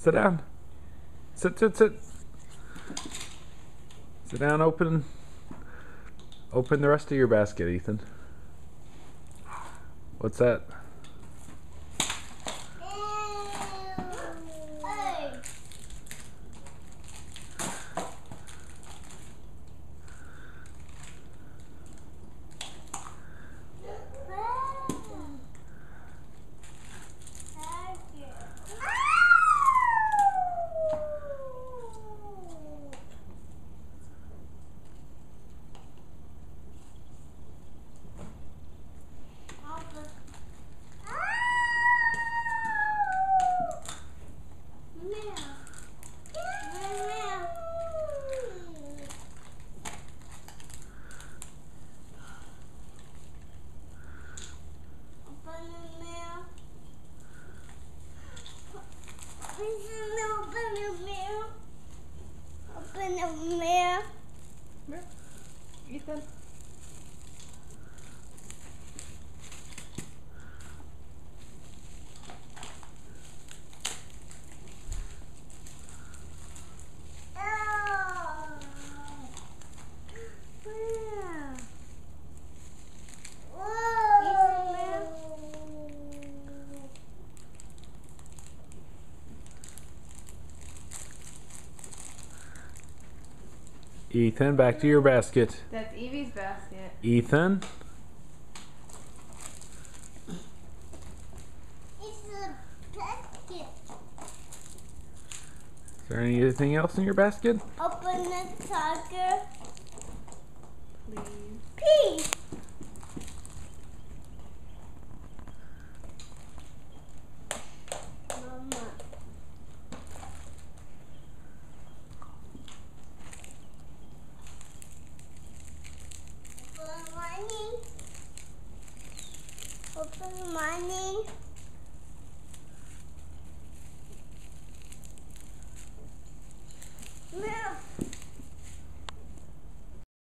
Sit down. Sit, sit, sit. Sit down, open the rest of your basket, Ethan. What's that? Open the mirror. Ethan. Ethan, back to your basket. That's Evie's basket. Ethan. It's a basket. Is there anything else in your basket? Open the tiger. Please. Please. Mama. Open money. Open money.